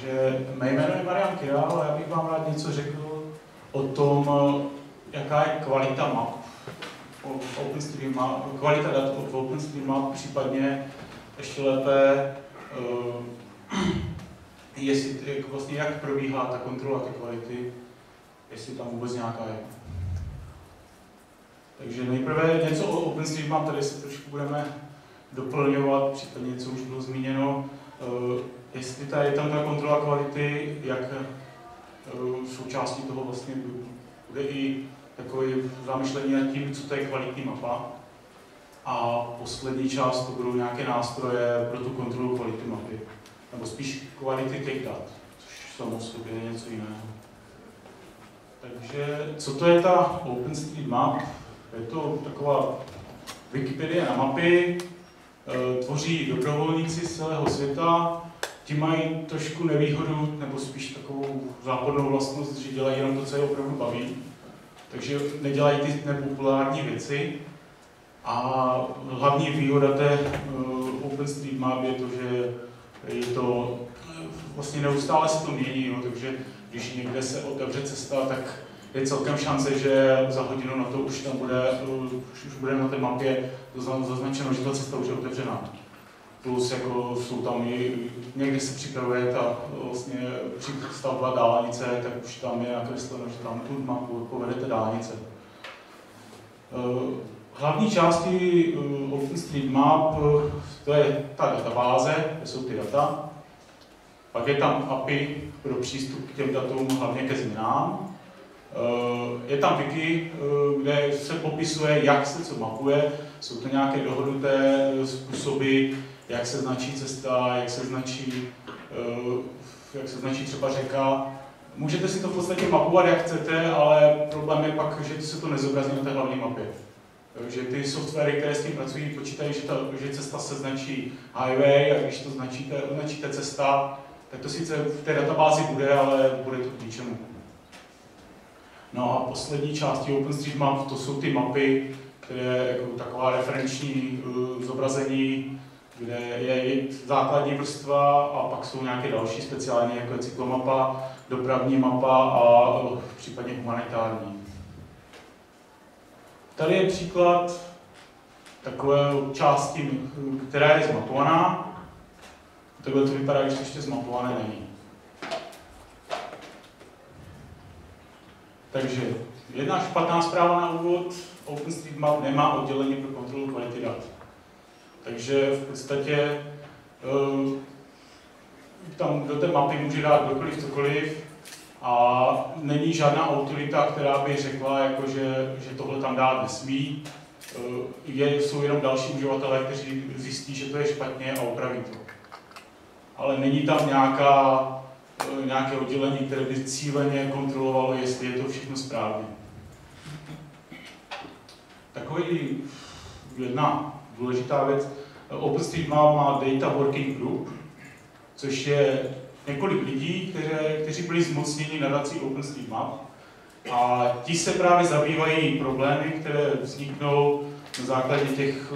Takže mé jméno je Marian Kiral a já bych vám rád něco řekl o tom, jaká je kvalita map OpenStreetMap, kvalita dat od OpenStreetMap, případně ještě lépe, jestli, vlastně jak probíhá ta kontrola té kvality, jestli tam vůbec nějaká je. Takže nejprve něco o OpenStreetMap, tady se trošku budeme doplňovat, případně něco už bylo zmíněno. Jestli je tam ta kontrola kvality, jak součástí toho vlastně bude i takové zamyšlení nad tím, co to je kvalitní mapa. A poslední část to budou nějaké nástroje pro tu kontrolu kvality mapy. Nebo spíš kvality těch dat, což samo o sobě je něco jiného. Takže co to je ta OpenStreetMap? Je to taková Wikipedie na mapy, tvoří dobrovolníci z celého světa, ti mají trošku nevýhodu, nebo spíš takovou zápornou vlastnost, že dělají jenom to, co je opravdu baví. Takže nedělají ty nepopulární věci. A hlavní výhoda té OpenStreetMap je to, že je to vlastně neustále se to mění, no, takže když někde se otevře cesta, tak je celkem šance, že za hodinu na to už tam bude na té mapě zaznačeno, že ta cesta už je otevřená. Plus jako jsou tam i, někdy se připravuje ta vlastně stavba dálnice, tak už tam je nakresleno, že tam tu mapu povedete dálnice. Hlavní části OpenStreetMap, to je ta databáze, kde jsou ty data. Pak je tam API pro přístup k těm datům, hlavně ke změnám. Je tam wiki, kde se popisuje, jak se co mapuje. Jsou to nějaké dohodnuté způsoby, jak se značí cesta, jak se značí třeba řeka. Můžete si to v podstatě mapovat, jak chcete, ale problém je pak, že se to nezobrazí na té hlavní mapě. Takže ty softwary, které s tím pracují, počítají, že cesta se značí highway, a když to označíte cesta, tak to sice v té databázi bude, ale bude to k ničemu. No a poslední částí OpenStreetMap, to jsou ty mapy, které jako taková referenční zobrazení, kde je základní vrstva a pak jsou nějaké další speciální, jako je cyklomapa, dopravní mapa a případně humanitární. Tady je příklad takové části, která je zmapovaná. Takhle to vypadá, když to ještě zmapované není. Takže jedna špatná zpráva na úvod, OpenStreetMap nemá oddělení pro kontrolu kvality dat. Takže v podstatě tam do té mapy může dát kdokoliv cokoliv a není žádná autorita, která by řekla, jako že tohle tam dát nesmí. Jsou jenom další uživatelé, kteří zjistí, že to je špatně a opraví to. Ale není tam nějaké oddělení, které by cíleně kontrolovalo, jestli je to všechno správně. Takový jedna důležitá věc. OpenStreetMap má Data Working Group, což je několik lidí, kteří byli zmocněni nadací OpenStreetMap. A ti se právě zabývají problémy, které vzniknou na základě těch,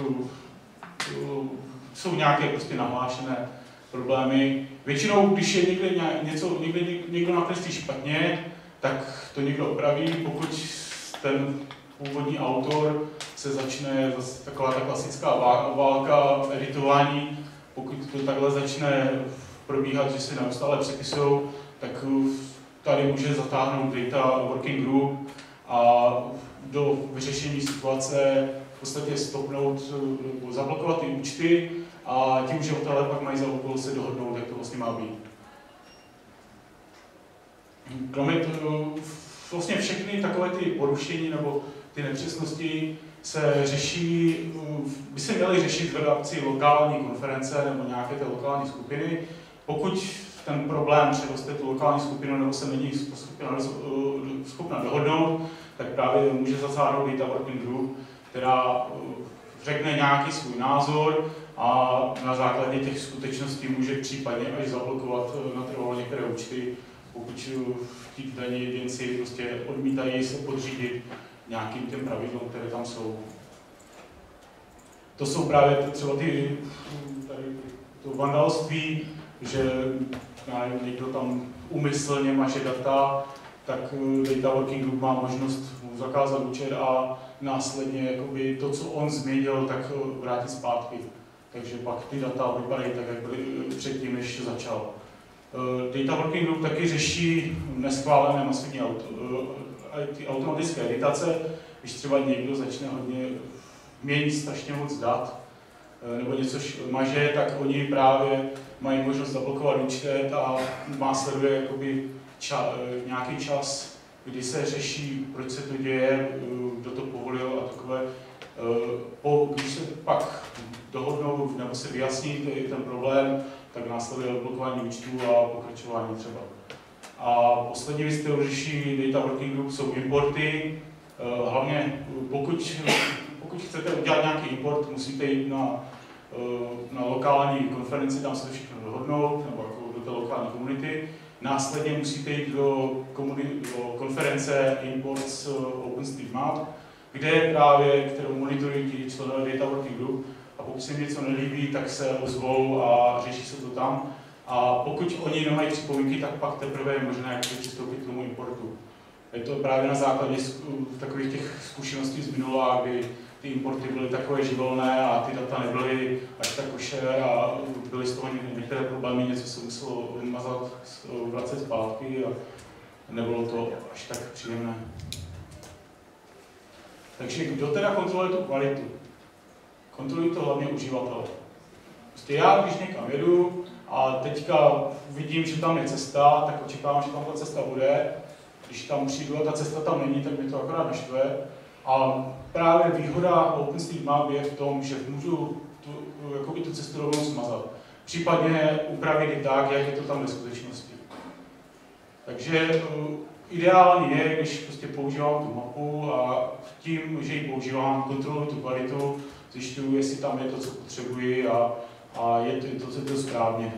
jsou nějaké prostě nahlášené problémy. Většinou, když je někdo nakreslí špatně, tak to někdo opraví. Pokud ten původní autor se začne zase taková ta klasická válka v editování, pokud to takhle začne probíhat, že se neustále přepisují, tak tady může zatáhnout Data Working Group a do vyřešení situace v podstatě stopnout, zablokovat ty účty a ti uživatelé pak mají za úkol se dohodnout, jak to vlastně má být. Kromě toho, vlastně všechny takové ty porušení nebo ty nepřesnosti by se měly řešit v rámci lokální konference nebo nějaké té lokální skupiny. Pokud ten problém přeroste tu lokální skupinu nebo se není schopna dohodnout, tak právě může zasáhnout Data Working Group, která řekne nějaký svůj názor a na základě těch skutečností může případně až zablokovat natrvalo některé účty, pokud ti daní jedinci prostě odmítají se podřídit nějakým těm pravidlům, které tam jsou. To jsou právě třeba to vandalství, že někdo tam úmyslně maže data, tak Data Working Group má možnost mu zakázat účet a následně jakoby to, co on změnil, tak vrátit zpátky. Takže pak ty data vypadají tak, jak byly předtím, než začal. Data Working Group taky řeší neschválené masivní automatické editace. Když třeba někdo začne hodně měnit strašně moc dat, nebo něco maže, tak oni právě mají možnost zablokovat účet a následuje jakoby nějaký čas, kdy se řeší, proč se to děje, kdo to povolil a takové. Když se pak dohodnou nebo se vyjasní ten problém, tak následuje odblokování účtů a pokračování třeba. A poslední věc, kterou řeší Data Working Group, jsou importy. Hlavně pokud chcete udělat nějaký import, musíte jít na lokální konferenci, tam se to všechno dohodnout, nebo jako do té lokální komunity. Následně musíte jít do konference Imports OpenStreetMap, kde právě, kterou monitorují ti členové Data Working Group, a pokud se jim něco nelíbí, tak se ozvou a řeší se to tam. A pokud oni nemají připomínky, tak pak teprve je možné přistoupit k tomu importu. Je to právě na základě takových těch zkušeností z minula, kdy ty importy byly takové živelné a ty data nebyly až tak košer a byly z toho některé problémy, něco se muselo vymazat, vracet zpátky a nebylo to až tak příjemné. Takže kdo teda kontroluje tu kvalitu? Kontrolují to hlavně uživatelé. Prostě já, když někam jedu a teďka vidím, že tam je cesta, tak očekávám, že tam ta cesta bude. Když tam přijdu a ta cesta tam není, tak mě to akorát naštve. A právě výhoda OpenStreetMap je v tom, že můžu tu cestu rovnou smazat. Případně upravit i tak, jak je to tam ve skutečnosti. Takže ideální je, když prostě používám tu mapu a tím, že ji používám, kontroluji tu kvalitu, zjišťuji, jestli tam je to, co potřebuji a je to správně.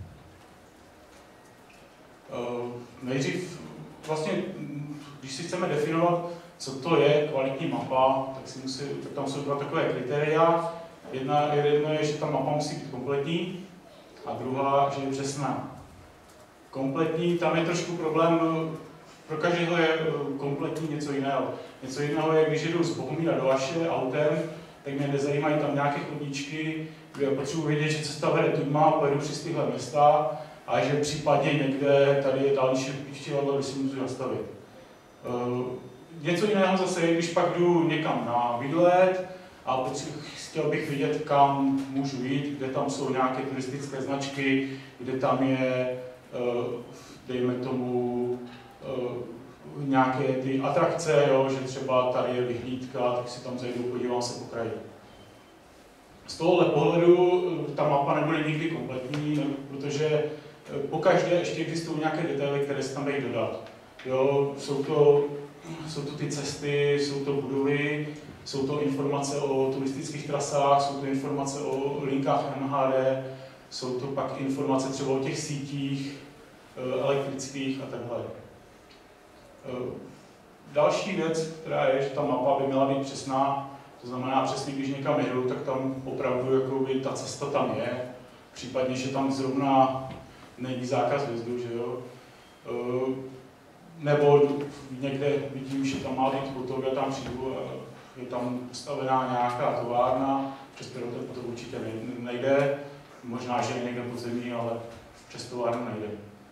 Nejdřív vlastně, když si chceme definovat, co to je kvalitní mapa, tak tam jsou dva takové kritéria. Jedna je, že ta mapa musí být kompletní a druhá, že je přesná. Kompletní, tam je trošku problém, pro každého je kompletní něco jiného. Něco jiného je, když jedu z Bohumína do Vaše autem, tak mě nezajímají tam nějaké chodníčky, kde potřebuji vědět, že cesta vede tudma, pojedu přes tyhle města a že případně někde tady je další přivadlo, kde si můžu zastavit. Něco jiného zase je, když pak jdu někam na výlet a chtěl bych vidět, kam můžu jít, kde tam jsou nějaké turistické značky, kde tam je, dejme tomu, nějaké ty atrakce, jo, že třeba tady je vyhlídka, tak si tam zajdu, podívám se po kraji. Z tohohle pohledu ta mapa nebude nikdy kompletní, protože pokaždé ještě existují nějaké detaily, které se tam dají dodat. Jo, jsou to ty cesty, jsou to budovy, jsou to informace o turistických trasách, jsou to informace o linkách MHD, jsou to pak informace třeba o těch sítích elektrických a takhle. Další věc, která je, že ta mapa by měla být přesná, to znamená přesně, když někam jedu, tak tam opravdu jakoby, ta cesta tam je, případně, že tam zrovna není zákaz vjezdu, že jo. Nebo někde vidím, že tam má být hotově, já tam přijdu a je tam postavená nějaká továrna, přes kterou to určitě nejde, možná, že je někde pod zemí, ale přes továrnu nejde.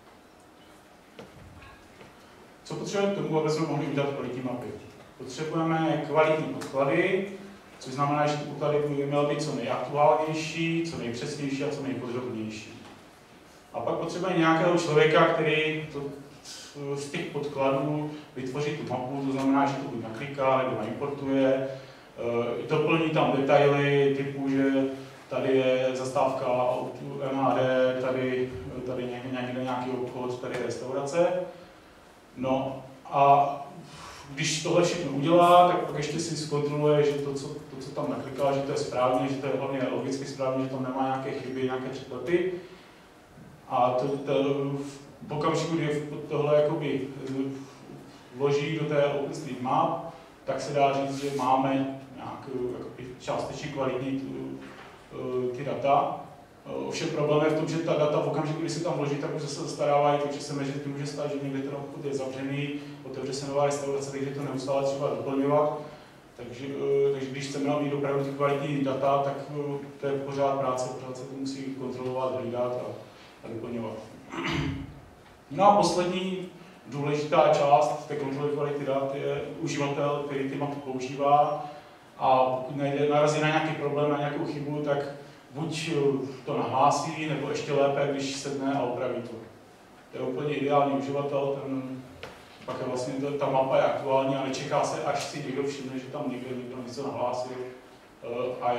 Co potřebujeme k tomu, aby jsme mohli udělat kvalitní mapy? Potřebujeme kvalitní podklady, což znamená, že ty podklady by měly být co nejaktuálnější, co nejpřesnější a co nejpodrobnější. A pak potřebujeme nějakého člověka, který z těch podkladů vytvoří tu mapu, to znamená, že to buď nakliká nebo naimportuje, doplní tam detaily typu, že tady je zastávka autu MHD, tady někde nějaký obchod, tady je restaurace. No a když tohle všechno udělá, tak pak ještě si zkontroluje, že to, co tam naklikal, že to je správně, že to je hlavně logicky správně, že tam nemá nějaké chyby, nějaké překlepy. A v okamžiku, kdy tohle jakoby vloží do té OpenStreetMap, tak se dá říct, že máme nějakou částečně kvalitní ty data. Ovšem problém je v tom, že ta data v okamžiku, kdy se tam vloží, tak už zase zastarávají, takže se mezi může stát, že někde ten obchod je zavřený, otevře se nová restaurace, takže to neustále třeba doplňovat. Takže když chceme mít opravdu kvalitní data, tak to je pořád práce, pořád se to musí kontrolovat, hlídat a doplňovat. No a poslední důležitá část té kontroly kvality dat je uživatel, který ty mapy používá, a pokud narazí na nějaký problém, na nějakou chybu, tak buď to nahlásí, nebo ještě lépe, když sedne a opraví to. To je úplně ideální uživatel, pak je vlastně ta mapa je aktuální a nečeká se, až si někdo všimne, že tam někdo něco nahlásil a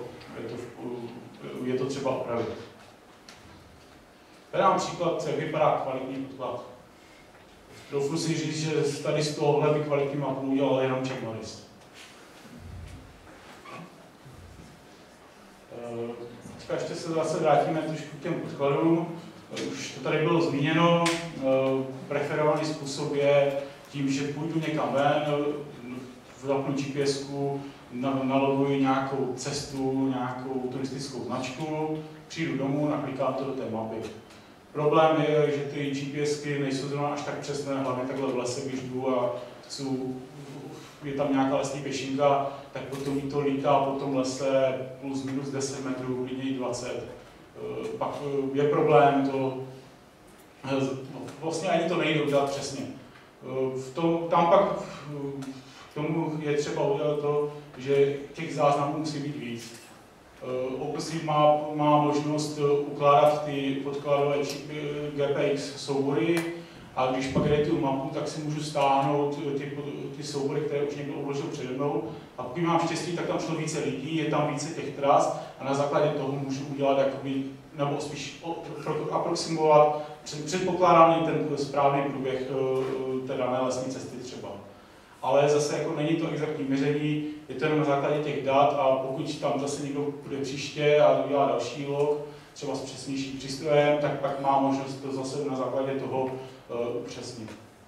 je to třeba opravit. Tady mám příklad, jak vypadá kvalitní podklad. Doufnu si říct, že tady z tohohle by kvalitní mapu udělal jenom Chuck Norris. Ještě se zase vrátíme trošku k těm podkladům. Už to tady bylo zmíněno. Preferovaný způsob je tím, že půjdu někam ven, zapnu GPS-ku, naloguji nějakou cestu, nějakou turistickou značku, přijdu domů, naklikám to do té mapy. Problém je, že ty GPSky nejsou zrovna až tak přesné, hlavně takhle v lese, když jdu a je tam nějaká lesní pěšinka, tak potom mi to lítá po tom lese plus minus 10 metrů, klidně i 20. Pak je problém to, vlastně ani to nejde udělat přesně. Tam pak k tomu je třeba udělat to, že těch záznamů musí být víc. OpenStreet má možnost ukládat ty podkladové GPX soubory, a když pak jde tu mapu, tak si můžu stáhnout ty soubory, které už někdo odložil přede mnou. A pokud mám štěstí, tak tam šlo více lidí, je tam více těch tras a na základě toho můžu udělat jakoby, nebo spíš aproximovat, předpokládám ten správný průběh té dané lesní cesty třeba. Ale zase jako není to exaktní měření, je to jenom na základě těch dat, a pokud tam zase někdo bude příště a udělá další log, třeba s přesnějším přístrojem, tak pak má možnost to zase na základě toho upřesnit.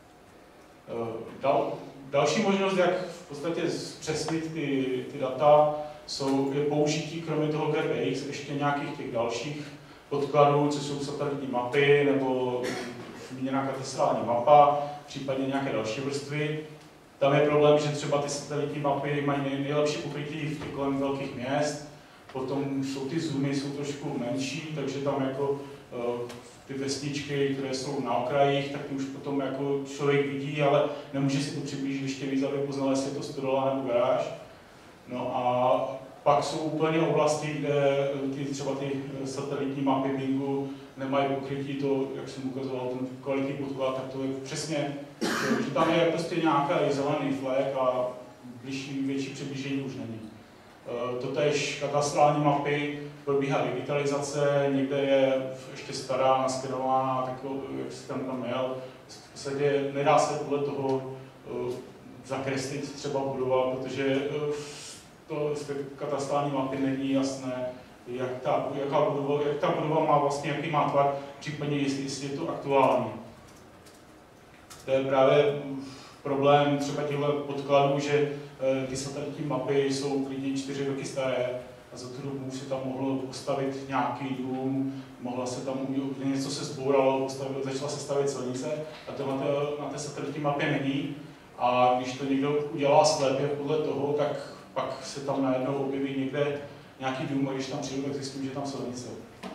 Další možnost, jak v podstatě zpřesnit ty data, je použití kromě toho GPX ještě nějakých těch dalších podkladů, co jsou satelitní mapy nebo zmíněná katastrální mapa, případně nějaké další vrstvy. Tam je problém, že třeba ty satelitní mapy mají nejlepší pokrytí v těch kolem velkých měst, potom jsou ty zoomy jsou trošku menší, takže tam jako ty vesničky, které jsou na okrajích, tak ty už potom jako člověk vidí, ale nemůže si to přiblížit ještě víc, aby poznal, jestli je to stodola nebo garáž. No a pak jsou úplně oblasti, kde třeba ty satelitní mapy Bingu nemají pokrytí to, jak jsem ukazoval, ten kvalitní podklad, tak to je přesně, že tam je prostě nějaký zelený flag a větší přiblížení už není. Totéž katastrální mapy, probíhá digitalizace, někde je ještě stará, naskenovaná, tak jak jsem tam měl. V podstatě nedá se podle toho zakreslit třeba budova, protože z té katastrální mapy není jasné, jak ta budova má vlastně, jaký má tvar, případně jestli je to aktuální. To je právě problém třeba těchto podkladů, že ty satelitní mapy jsou klidně 4 roky staré a za tu dobu se tam mohlo postavit nějaký dům, mohla se tam něco se zbouralo, začala se stavět silnice a to na té satelitní mapě není. A když to někdo udělá slepě podle toho, tak pak se tam najednou objeví někde nějaký dům, a když tam přijdu, tak zjistím, že tam silnice.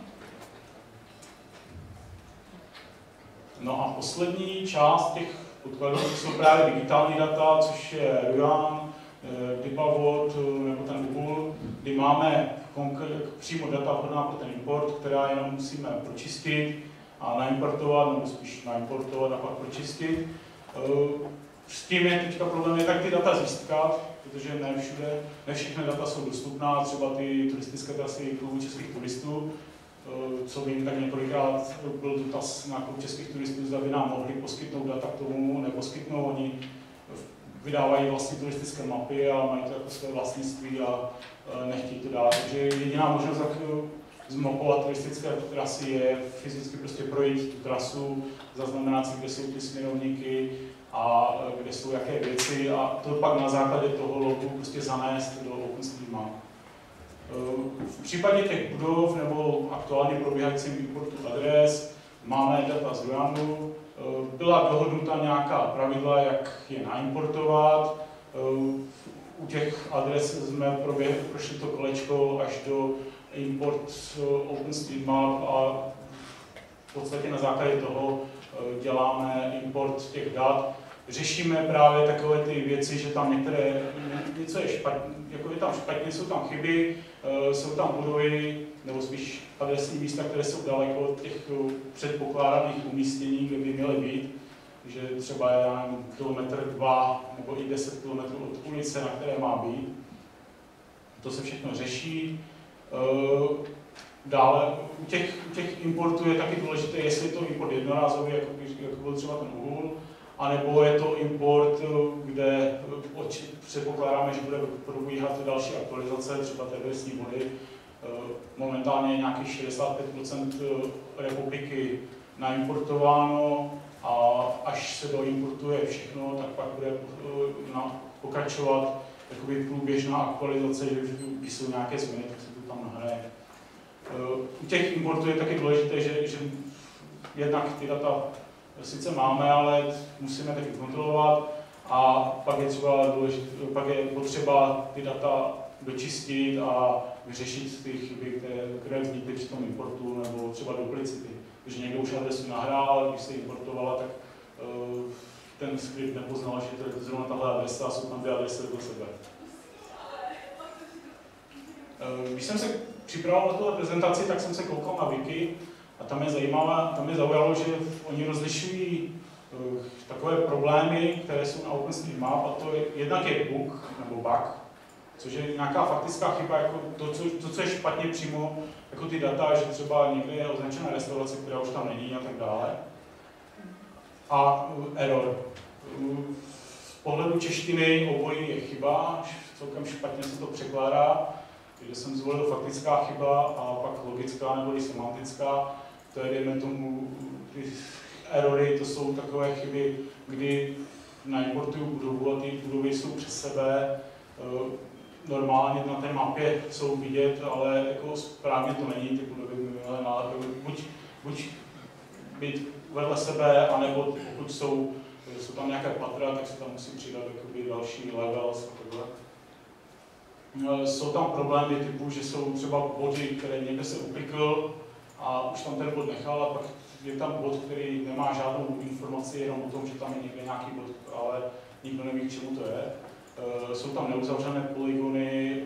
No a poslední část těch podkladů jsou právě digitální data, což je Ruan, Dipavod nebo ten Google, kdy máme přímo data vhodná pro ten import, která jenom musíme pročistit a naimportovat, nebo spíš naimportovat a pak pročistit. S tím je teďka problém, je tak ty data získat, protože ne všechny data jsou dostupná, třeba ty turistické trasy klubu českých turistů, co vím, tak několikrát byl dotaz na klub českých turistů, zda by nám mohli poskytnout data k tomu, neposkytnou, oni vydávají vlastně turistické mapy a mají to jako své vlastnictví a nechtějí to dát. Takže jediná možnost, jak zmapovat turistické trasy, je fyzicky prostě projít tu trasu, zaznamenat si, kde jsou ty směrovníky a kde jsou jaké věci, a to pak na základě toho logu prostě zanést do OpenStreetMap. V případě těch budov nebo aktuálně probíhajícím importu adres máme data z RUANu. Byla dohodnuta nějaká pravidla, jak je naimportovat. U těch adres jsme prošli to kolečko až do import OpenStreetMap a v podstatě na základě toho děláme import těch dat. Řešíme právě takové ty věci, že tam některé, něco je špatně, jako je tam špatně, jsou tam chyby, jsou tam budovy, nebo spíš adresní místa, které jsou daleko od těch předpokládaných umístění, kde by měly být, že třeba je kilometr 2 nebo i 10 km od ulice, na které má být. To se všechno řeší. Dále u těch importů je taky důležité, jestli je to import jednorázový, jako byl třeba ten úhul, anebo je to import, kde předpokládáme, že bude probíhat další aktualizace, třeba té adresní body. Momentálně je nějakých 65% republiky naimportováno a až se doimportuje všechno, tak pak bude pokračovat průběžná aktualizace, že když jsou nějaké změny, tak se to tam nahraje. U těch importů je taky důležité, že jednak ty data sice máme, ale musíme taky kontrolovat a pak je potřeba ty data dočistit a vyřešit ty chyby, které vznikly při tom importu, nebo třeba duplicity. Když někdo už adresu nahrál, ale když se importovala, tak ten skript nepoznal, že to je zrovna tahle adresa a jsou tam dvě adresy do sebe. Když jsem se připravoval na tuhle prezentaci, tak jsem se koukal na wiki a tam mě zaujalo, že oni rozlišují takové problémy, které jsou na OpenStreetMap, a to jednak je bug, což je nějaká faktická chyba, jako to, co je špatně přímo, jako ty data, že třeba někde je označená restaurace, která už tam není a tak dále. A error. Z pohledu češtiny obojí je chyba, celkem špatně se to překládá, kde jsem zvolil faktická chyba a pak logická nebo i semantická. To je, dejme tomu, ty erory, to jsou takové chyby, kdy naimportuju budovu a ty budovy jsou přes sebe. Normálně na té mapě jsou vidět, ale jako správně to není, ty budovy by měly buď být vedle sebe, anebo pokud jsou tam nějaké patra, tak se tam musí přidat další levels a takhle. Jsou tam problémy typu, že jsou třeba body, které někde se uplikl a už tam ten bod nechal, a pak je tam bod, který nemá žádnou informaci, jenom o tom, že tam je někde nějaký bod, ale nikdo neví, k čemu to je. Jsou tam neuzavřené polygony,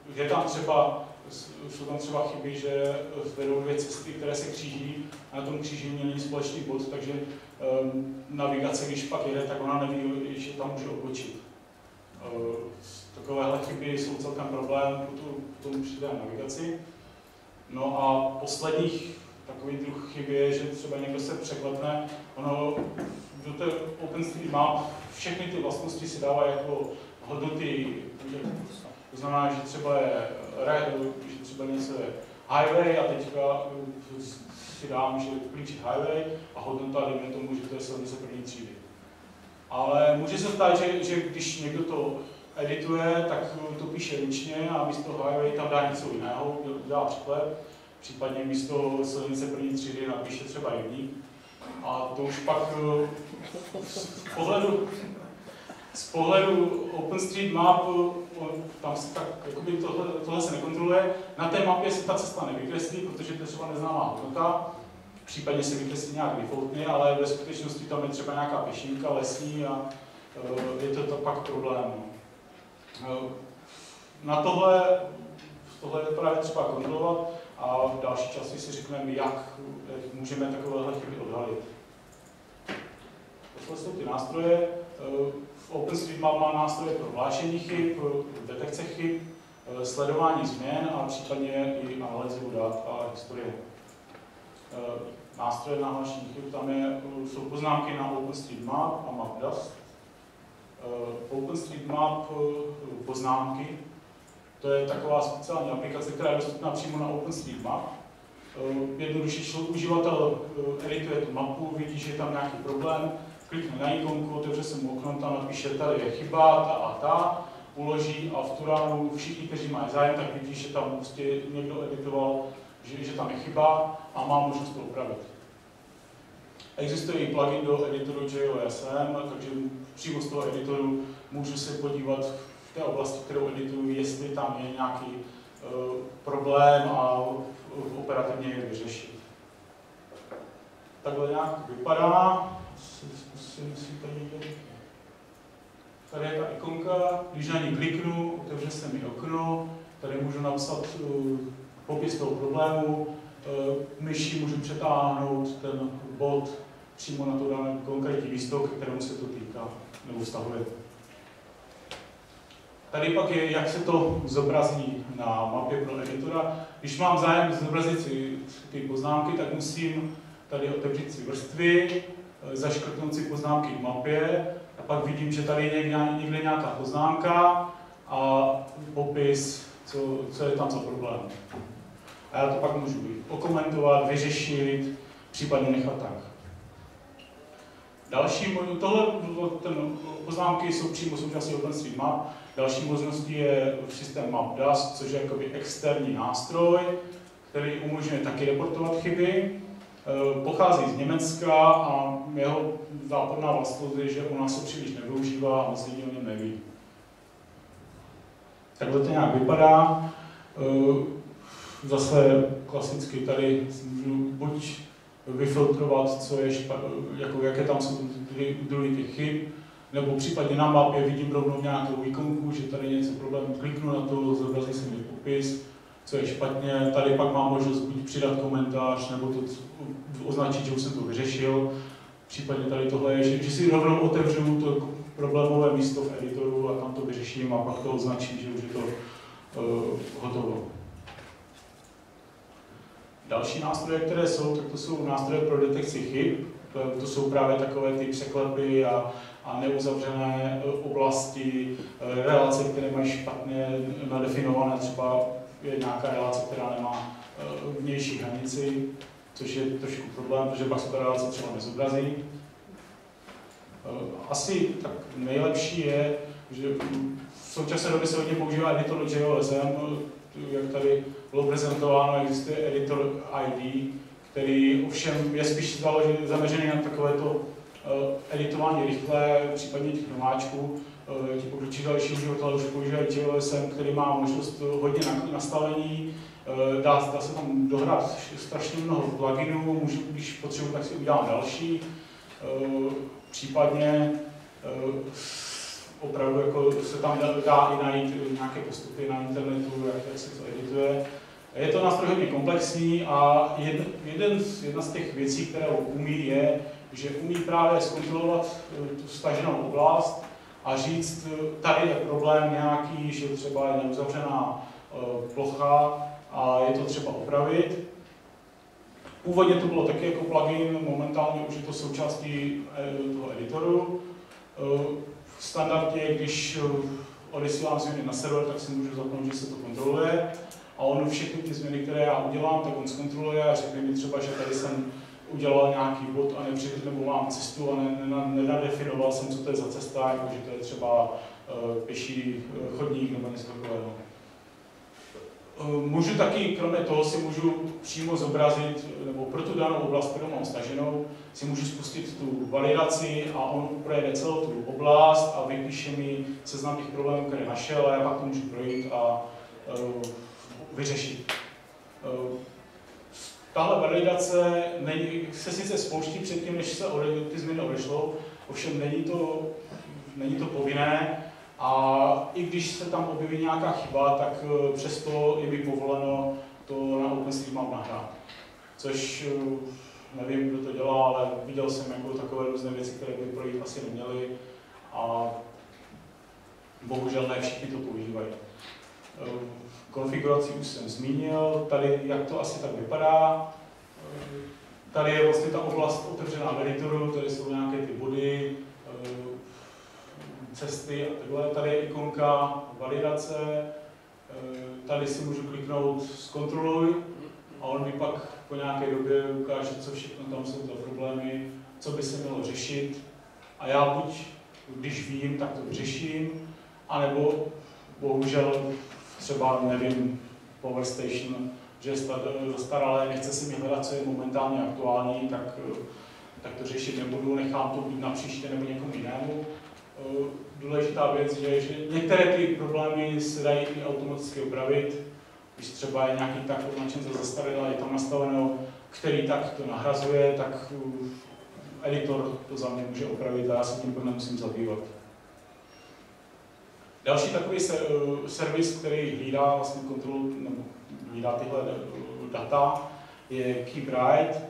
jsou tam třeba chyby, že vedou dvě cesty, které se kříží a na tom křížení není společný bod, takže navigace, když pak jede, tak ona neví, že tam může odbočit. Takovéhle chyby jsou celkem problém potom při té navigaci. No a posledních takový druh chyby je, že třeba někdo se překlepne, do té OpenStreetMap všechny ty vlastnosti si dává jako hodnoty, to znamená, že třeba něco je highway a teďka si dám, že klíč highway a hodnota, dejme tomu, že to je silnice první třídy. Ale může se stát, že když někdo to edituje, tak to píše ručně a místo highway tam dá něco jiného, dá překlep, případně místo silnice první třídy napíše třeba rybník. A to už pak z pohledu OpenStreetMap, tam se tak, jakoby tohle se nekontroluje. Na té mapě se ta cesta nevykreslí, protože to je třeba neznámá hodnota. Případně se vykreslí nějak defaultně, ale ve skutečnosti tam je třeba nějaká pěšinka lesní a je to pak problém. Na tohle je právě třeba kontrolovat a v další části si řekneme, jak můžeme takovéhle chyby odhalit. Tohle jsou ty nástroje. OpenStreetMap má nástroje pro hlášení chyb, detekce chyb, sledování změn a případně i analýzu dat a historie. Nástroje na hlášení chyb, tam jsou poznámky na OpenStreetMap a MapDust. OpenStreetMap poznámky, to je taková speciální aplikace, která je dostupná přímo na OpenStreetMap. Jednoduše uživatel edituje tu mapu, vidí, že je tam nějaký problém, klikne na ikonku, otevře se mu okno, tam napíše, tady je chyba, ta a ta, uloží a v tu ránu všichni, kteří mají zájem, tak vidí, že tam prostě někdo editoval, že tam je chyba a má možnost to opravit. Existuje i plugin do editoru JOSM, takže přímo z toho editoru můžu se podívat v té oblasti, kterou edituju, jestli tam je nějaký problém a operativně je vyřešit. Takhle nějak vypadá. Zkusím si tady vidět. Tady je ta ikonka, když na ní kliknu, otevře se mi okno, tady můžu napsat popis toho problému, myší můžu přetáhnout ten bod přímo na to dané konkrétní místo, ke kterému se to týká, nebo vztahuje. Tady pak je, jak se to zobrazí na mapě pro editora. Když mám zájem zobrazit si ty poznámky, tak musím tady otevřít si vrstvy, zaškrtnout si poznámky k mapě a pak vidím, že tady je někde nějaká poznámka a popis, co je tam za problém. A já to pak můžu okomentovat, vyřešit, případně nechat tak. Další, poznámky jsou přímo součástí OpenStreetMap. Další možností je systém MapDust, což je jakoby externí nástroj, který umožňuje taky reportovat chyby. Pochází z Německa a jeho záporná vlastnost je, že u nás se příliš nevyužívá a moc lidí o něm neví. Takhle to nějak vypadá. Zase klasicky tady můžu buď vyfiltrovat, co je jaké tam jsou druhy těch chyb, nebo případně na mapě vidím rovnou nějakou ikonku, že tady je něco problém, kliknu na to, zobrazí se mi popis, co je špatně. Tady pak mám možnost buď přidat komentář, nebo to označit, že už jsem to vyřešil. Případně tady tohle je, že si rovnou otevřu to problémové místo v editoru a tam to vyřeším a pak to označím, že už je to hotovo. Další nástroje, které jsou, tak to jsou nástroje pro detekci chyb. To jsou právě takové ty překlepy a neuzavřené oblasti, relace, které mají špatně nadefinované, třeba je nějaká relace, která nemá vnější hranici, což je trošku problém, protože pak se ta relace třeba nezobrazí. Asi tak nejlepší je, že v současné době se hodně používá editor JOSM, jak tady bylo prezentováno, existuje editor ID, který ovšem je spíš zaměřený na takovéto editování rychlé, případně těch nováčků. Ti pokročilejší uživatelé už používají JOSM, který má možnost hodně nastavení, dá se tam dohrát strašně mnoho pluginů, když potřebuji, tak si udělám další. Případně opravdu jako se tam dá i najít nějaké postupy na internetu, jak se to edituje. Je to nástroj hodně komplexní a jedna z těch věcí, které umí, je, že umí právě zkontrolovat tu staženou oblast a říct, tady je problém nějaký, že třeba je neuzavřená plocha a je to třeba opravit. Původně to bylo taky jako plugin, momentálně už je to součástí toho editoru. Standardně, když odesílám změny na server, tak si můžu zapnout, že se to kontroluje. A on všechny ty změny, které já udělám, tak on zkontroluje a řekne mi třeba, že tady jsem udělal nějaký bod a nebo mám cestu a nenadefinoval jsem, co to je za cesta, jako že to je třeba pěší chodník nebo něco takového. Můžu taky, kromě toho, si můžu přímo zobrazit, nebo pro tu danou oblast, kterou mám staženou, si můžu spustit tu validaci a on projede celou tu oblast a vypíše mi seznam těch problémů, které našel a já pak to můžu projít a vyřešit. Tahle validace se sice spouští předtím, než se ty změny odešlou, ovšem není to povinné a i když se tam objeví nějaká chyba, tak přesto je mi povoleno to na OpenStreetMap nahrát. Což nevím, kdo to dělá, ale viděl jsem jako takové různé věci, které by projít asi neměly a bohužel ne všichni to používají. Konfiguraci už jsem zmínil, tady jak to asi tak vypadá. Tady je vlastně ta oblast otevřená v editoru, tady jsou nějaké ty body, cesty a takhle. Tady je ikonka validace, tady si můžu kliknout zkontroluj a on mi pak po nějaké době ukáže, co všechno tam jsou za problémy, co by se mělo řešit. A já buď, když vím, tak to vyřeším, anebo bohužel třeba, nevím, Power Station, že je zastaralé, nechce si mi hledat, co je momentálně aktuální, tak to řešit nebudu, nechám to být na příště nebo někomu jinému. Důležitá věc je, že některé ty problémy se dají i automaticky opravit. Když třeba je nějaký tak označen za zastaralé, je tam nastaveno, který tak to nahrazuje, tak editor to za mě může opravit a já se tím nemusím zabývat. Další takový servis, který hlídá vlastně kontrolu, nebo hlídá tyhle data, je KeepWrite.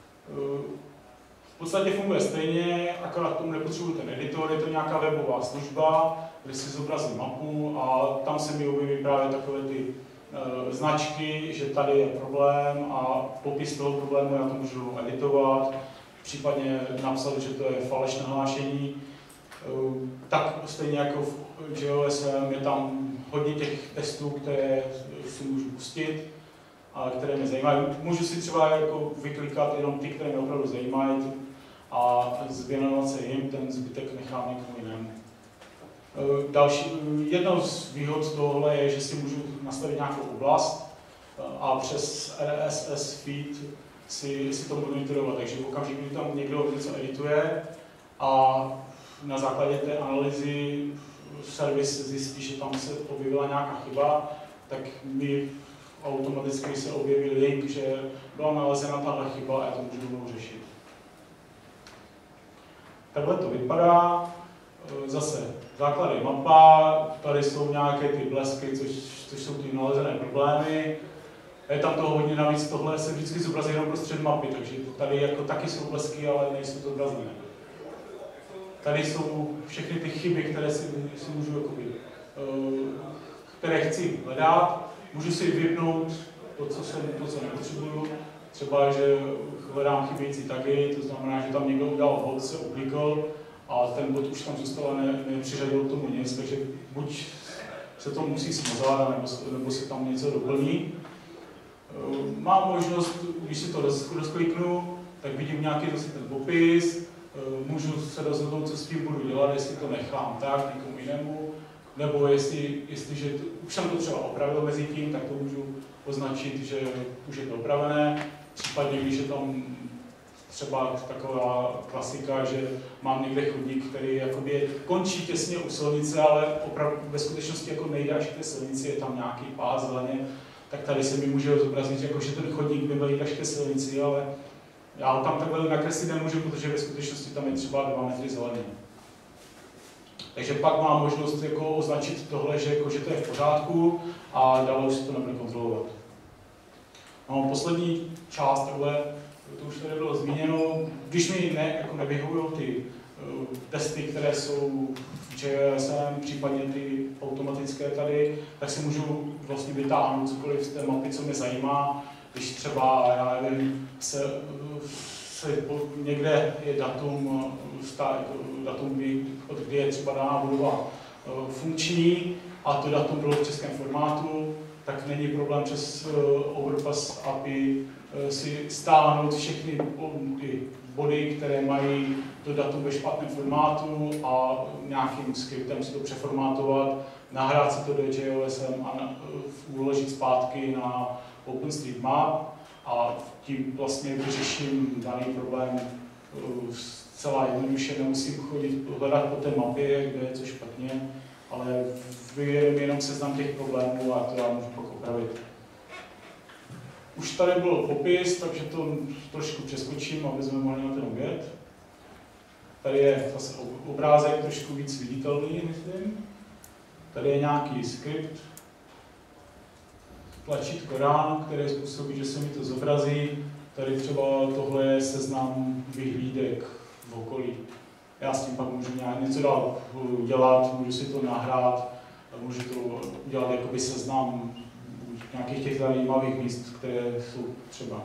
V podstatě funguje stejně, akorát k tomu nepotřebuji ten editor, je to nějaká webová služba, kde si zobrazím mapu a tam se mi objeví právě takové ty značky, že tady je problém a popis toho problému já to můžu editovat, případně napsat, že to je falešné hlášení. Tak stejně jako v JOSM je tam hodně těch testů, které si můžu pustit a které mě zajímají. Můžu si třeba jako vyklikat jenom ty, které mě opravdu zajímají a zvěnovat se jim, ten zbytek nechám někomu jinému. Jednou z výhod tohle je, že si můžu nastavit nějakou oblast a přes RSS feed si to monitorovat. Takže v okamžiku, kdy tam někdo něco edituje a na základě té analýzy servis zjistí, že tam se objevila nějaká chyba, tak mi automaticky se objeví link, že byla nalezena tahle chyba a já to můžu rovnou řešit. Takhle to vypadá. Zase základ je mapa, tady jsou nějaké ty blesky, což jsou ty nalezené problémy. Je tam toho hodně, navíc tohle se vždycky zobrazí jenom prostřed mapy, takže tady jako taky jsou blesky, ale nejsou to zobrazené. Tady jsou všechny ty chyby, které si můžu jakoby, které chci hledat. Můžu si vypnout to, co nepotřebuju. Třeba, že hledám chybějící tagy, to znamená, že tam někdo udal bod, se uklikl a ten bod už tam zůstal a nepřiřadil k tomu nic, takže buď se to musí smazat, nebo se tam něco doplní. Mám možnost, když si to rozkliknu, tak vidím nějaký zase ten popis, můžu se rozhodnout, co s tím budu dělat, jestli to nechám tak někomu jinému, nebo jestliže už jsem to třeba opravil mezi tím, tak to můžu označit, že už je to opravené. Případně, když je tam třeba taková klasika, že mám někde chodník, který jakoby končí těsně u silnice, ale opravdu ve skutečnosti jako nejde až k té silnici, je tam nějaký pás zeleně, tak tady se mi může zobrazit, jako, že ten chodník by byl jít až ke silnici, ale já ho tam takhle nakreslit nemůžu, protože ve skutečnosti tam je třeba 2 metry zelený. Takže pak mám možnost jako označit tohle, že to je v pořádku a dál už si to nebude kontrolovat. No, poslední část tohle, to už tady bylo zmíněno, když mi nevyhovují ty testy, které jsou v JSM, případně ty automatické tady, tak si můžu vlastně vytáhnout cokoliv z té mapy, co mě zajímá. Když třeba, já nevím, někde je datum, od kdy je třeba daná budova funkční a to datum bylo v českém formátu, tak není problém přes Overpass API si stáhnout všechny ty body, které mají to datum ve špatném formátu a nějakým skriptem si to přeformátovat, nahrát si to do JOSM a uložit zpátky na OpenStreetMap a tím vlastně vyřeším daný problém zcela jednoduše, nemusím chodit hledat po té mapě, kde je co špatně, ale vyvědím jenom seznam těch problémů a to já můžu pak opravit. Už tady byl popis, takže to trošku přeskočím, aby jsme mohli na ten oběd. Tady je zase obrázek trošku víc viditelný, myslím. Tady je nějaký skript, tlačítko run, které způsobí, že se mi to zobrazí. Tady třeba tohle je seznam vyhlídek v okolí. Já s tím pak můžu něco dál dělat, můžu si to nahrát, můžu to udělat jakoby seznam nějakých těch zajímavých míst, které jsou třeba.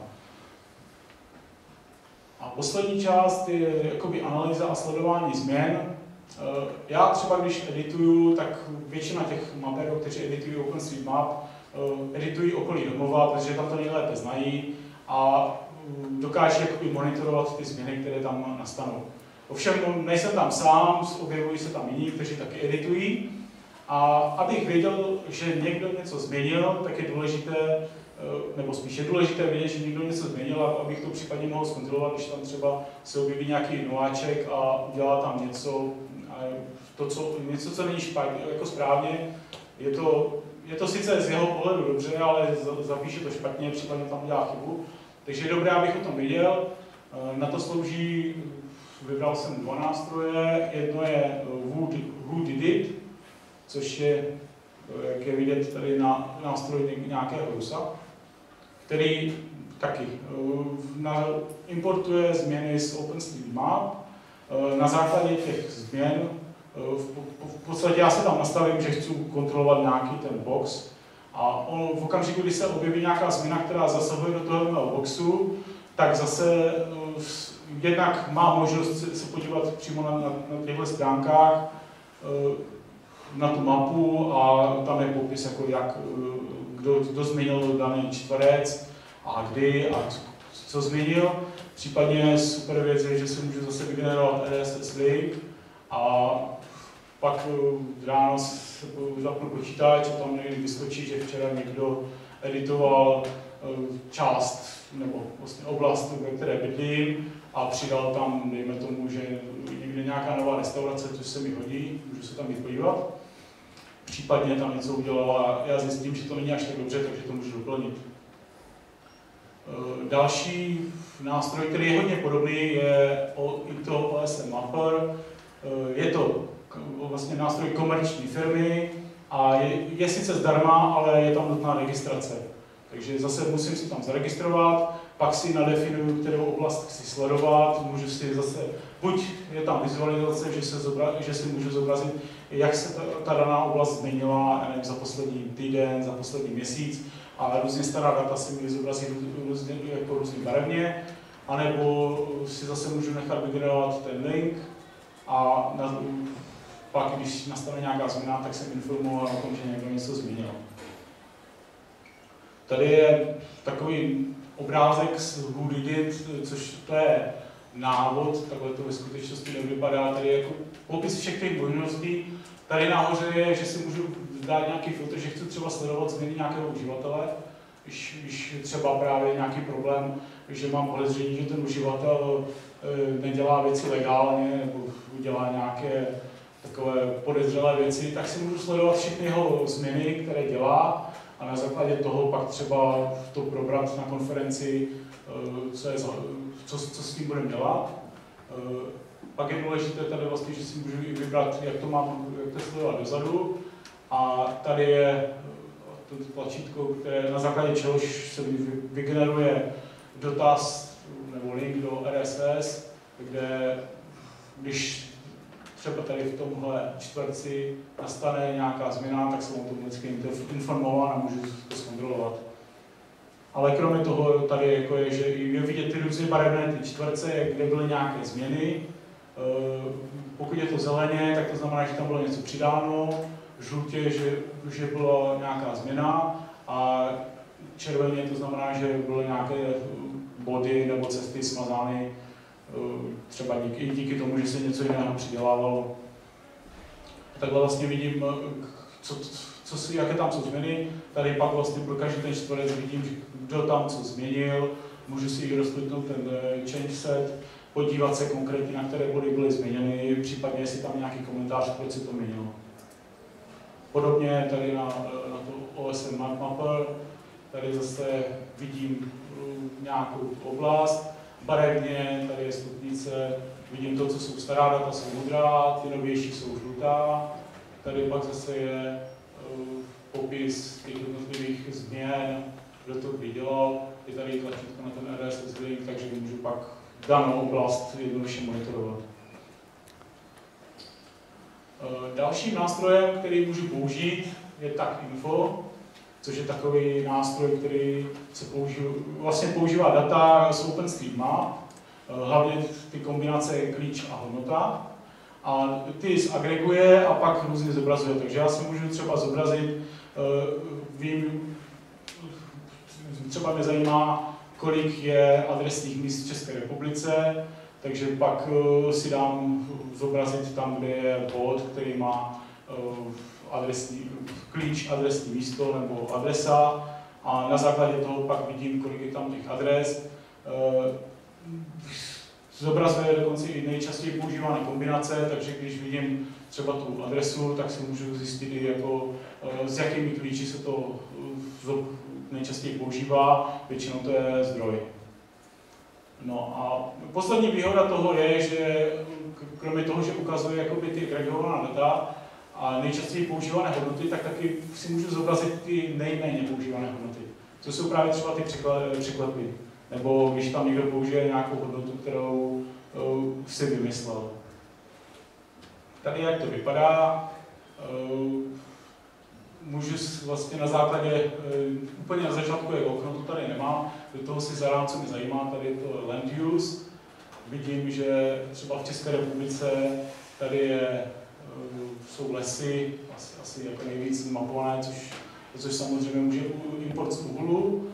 A poslední část je jakoby analýza a sledování změn. Já třeba, když edituju, tak většina těch mapérů, kteří editují OpenStreetMap, editují okolí domova, protože tam to nejlépe znají a dokáží jakoby monitorovat ty změny, které tam nastanou. Ovšem nejsem tam sám, objevují se tam jiní, kteří taky editují A abych věděl, že někdo něco změnil, tak je důležité, nebo spíš je důležité vědět, že někdo něco změnil, abych to případně mohl zkontrolovat, když tam třeba se objeví nějaký nováček a udělá tam něco, něco, co není špatně, jako správně. Je to sice z jeho pohledu dobře, ale zapíše to špatně, případně tam udělá chybu. Takže je dobré, abych o tom věděl. Na to slouží, vybral jsem 2 nástroje. Jedno je Who Did It, což je, jak je vidět tady na nástroji nějakého Rusa, který taky importuje změny z OpenStreetMap. Na základě těch změn v podstatě já se tam nastavím, že chci kontrolovat nějaký ten box a on v okamžiku, kdy se objeví nějaká změna, která zasahuje do toho mého boxu, tak zase jednak má možnost se podívat přímo na těchto stránkách na tu mapu a tam je popis, jako jak, kdo změnil daný čtverec a kdy a co změnil. Případně super věc je, že si můžu zase vygenerovat RSS link a pak ráno zapnu počítač a tam někdy vyskočí, že včera někdo editoval část nebo vlastně oblast, ve které bydlím a přidal tam, dejme tomu, že někde nějaká nová restaurace, což se mi hodí, můžu se tam jít podívat. Případně tam něco udělal a já zjistím, že to není až tak dobře, takže to můžu doplnit. Další nástroj, který je hodně podobný, je to OSM Mapper. Je to vlastně nástroj komerční firmy a je sice zdarma, ale je tam nutná registrace. Takže zase musím si tam zaregistrovat, pak si nadefinuju, kterou oblast chci sledovat, můžu si zase, buď je tam vizualizace, že si můžu zobrazit, jak se ta daná oblast změnila nevím, za poslední týden, za poslední měsíc, a různě stará data si můžu zobrazit různě barevně, anebo si zase můžu nechat vygenerovat ten link a pak, když nastane nějaká změna, tak jsem informoval o tom, že někdo něco změnil. Tady je takový obrázek z Who Did It, což to je návod, takhle to ve skutečnosti nevypadá, tady je jako popis všech těch možností. Tady nahoře je, že si můžu dát nějaký filtr, že chci třeba sledovat změny nějakého uživatele, když třeba právě nějaký problém, že mám podezření, že ten uživatel nedělá věci legálně nebo dělá nějaké takové podezřelé věci, tak si můžu sledovat všechny jeho změny, které dělá a na základě toho pak třeba to probrat na konferenci, co s tím budeme dělat. Pak je důležité tady vlastně, že si můžu i vybrat, jak to sledovat dozadu. A tady je to tlačítko, které na základě čehož se vygeneruje dotaz nebo link do RSS, kde když třeba tady v tomhle čtverci nastane nějaká změna, tak jsem automaticky informován a můžu to zkontrolovat. Ale kromě toho tady jako je, že je vidět ty různě barevné ty čtverce, kde byly nějaké změny. Pokud je to zeleně, tak to znamená, že tam bylo něco přidáno, žlutě, že byla nějaká změna a červeně to znamená, že byly nějaké body nebo cesty smazány třeba díky tomu, že se něco jiného přidělávalo. Takhle vlastně vidím, jaké tam jsou změny. Tady pak vlastně pro každý ten čtverec vidím, kdo tam co změnil. Můžu si i rozkliknout ten change set, podívat se konkrétně, na které body byly změněny, případně jestli tam nějaký komentář, proč se to měnilo. Podobně tady na to OSM Mapper, tady zase vidím nějakou oblast, barevně, tady je stupnice, vidím to, co jsou stará data, jsou modrá, ty novější jsou žlutá, tady pak zase je popis těch jednotlivých změn, kdo to vydělal, je tady tlačítko na ten RSS link, takže můžu pak danou oblast jednoduše monitorovat. Dalším nástrojem, který můžu použít, je TagInfo, což je takový nástroj, který se vlastně používá data z OpenStreetMap, hlavně ty kombinace klíč a hodnota. A ty zagreguje a pak různě zobrazuje. Takže já si můžu třeba zobrazit, třeba mě zajímá, kolik je adresních míst v České republice, takže pak si dám zobrazit tam, kde je bod, který má klíč, adresní místo nebo adresa a na základě toho pak vidím, kolik je tam těch adres. Zobrazuje dokonce i nejčastěji používané kombinace, takže když vidím třeba tu adresu, tak si můžu zjistit i jako, s jakými klíči se to nejčastěji používá, většinou to je zdroj. No a poslední výhoda toho je, že kromě toho, že ukazuje jakoby ty agregovaná data a nejčastěji používané hodnoty, tak taky si můžu zobrazit ty nejméně používané hodnoty. To jsou právě třeba ty překlepy. Nebo když tam někdo použije nějakou hodnotu, kterou si vymyslel. Tady jak to vypadá, můžu vlastně na základě, úplně na začátku je okno, to tady nemám, do toho si zadám, co mě zajímá, tady je to land use. Vidím, že třeba v České republice tady jsou lesy, asi jako nejvíc mapované, což samozřejmě může import z Google.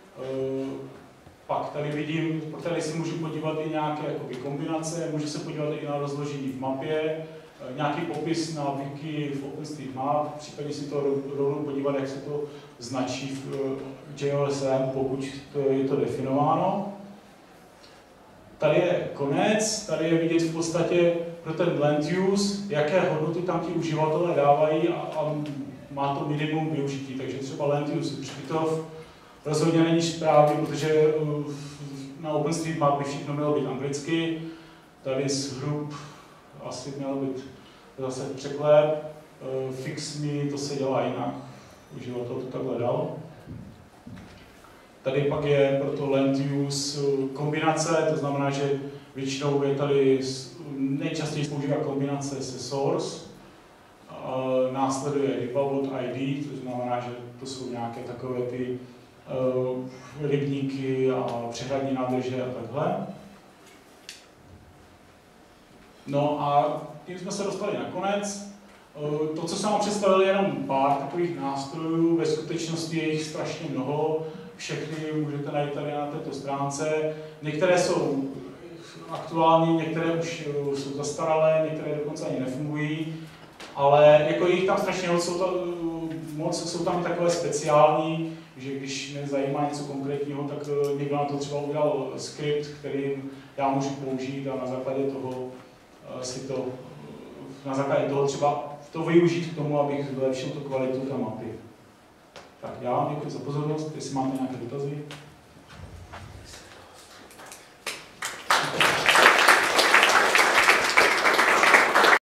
Pak tady vidím, tady si můžu podívat i nějaké jakoby kombinace, můžu se podívat i na rozložení v mapě, nějaký popis na wiki v OpenStreetMap, případně si to rovnou podívat, jak se to značí v JLSM, pokud je to definováno. Tady je konec, tady je vidět v podstatě pro ten land use, jaké hodnoty tam ti uživatelé dávají a má to minimum využití, takže třeba land use hřbitov rozhodně není správný, protože na OpenStreetMap by všechno mělo být anglicky, tady zhrub asi mělo být zase překlep, fix me, to se dělá jinak, uživatel to takhle dal. Tady pak je pro to land use kombinace, to znamená, že většinou je tady nejčastěji používá kombinace se source, následuje default ID, což znamená, že to jsou nějaké takové ty rybníky a přehradní nádrže a takhle. No a tím jsme se dostali na konec. To, co jsem vám představil, je jenom pár takových nástrojů, ve skutečnosti je jich strašně mnoho, všechny můžete najít tady na této stránce. Některé jsou aktuální, některé už jsou zastaralé, některé dokonce ani nefungují, ale jako jich tam strašně moc, jsou tam i takové speciální, že když mě zajímá něco konkrétního, tak někdo na to třeba udělal skript, kterým já můžu použít a na základě toho třeba to využít k tomu, abych zlepšil tu kvalitu té mapy. Tak já vám děkuji za pozornost, jestli máte nějaké dotazy.